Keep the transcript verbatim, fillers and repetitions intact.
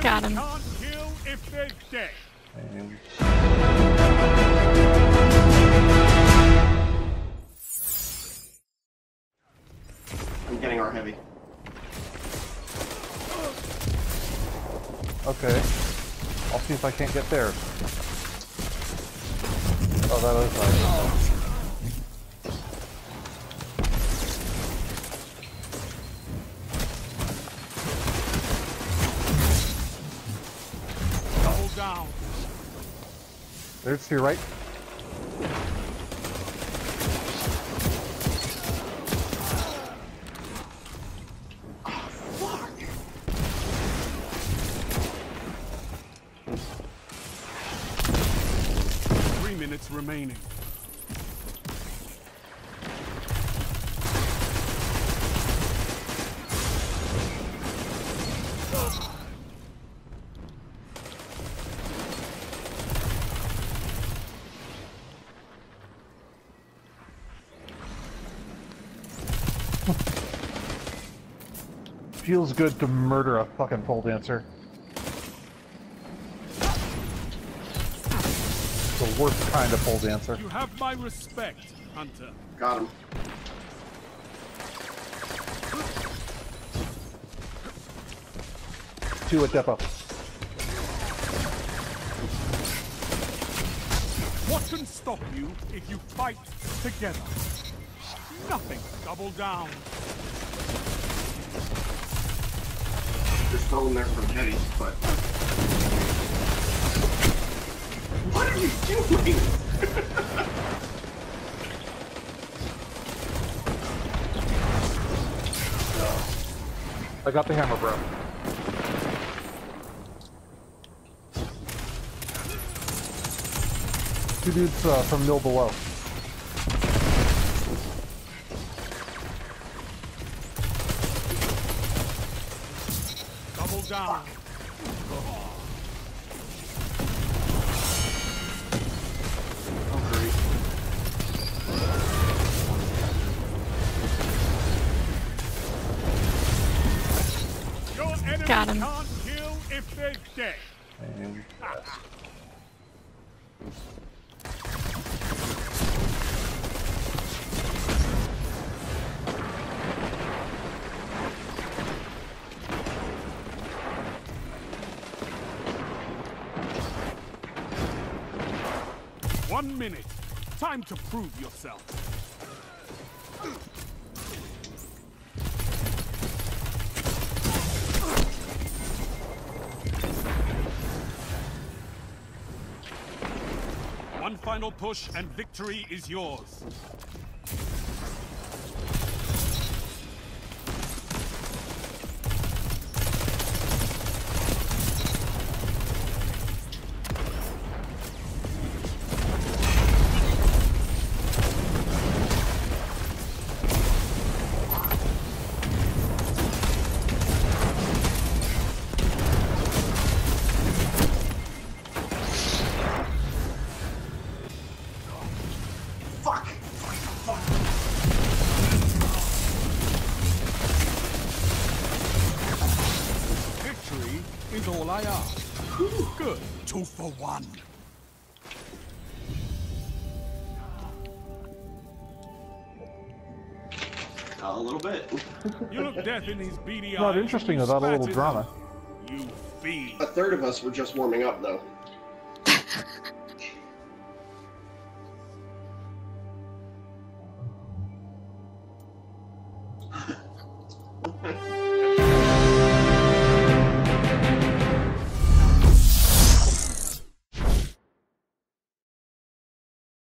Got him. Can't kill if they're dead. And... I'm getting our heavy. Okay. I'll see if I can't get there. Oh, that is nice. Double down. There's to your right. Minutes remaining. Feels good to murder a fucking pole dancer. The worst kind of pole dancer. You have my respect, Hunter. Got him. Two at depot. What can stop you if you fight together? Nothing. Double down. They're still in there for heavy, but... What are you doing? I got the hammer, bro. Two dudes uh, from mill below. Double down. Got him. Can't kill if they're dead. And One minute. Time to prove yourself. One final push and victory is yours. Is all I ask. Good. Two for one. Uh, a little bit. You look death in his beady eyes. not interesting without a little drama. You fiend. A third of us were just warming up, though.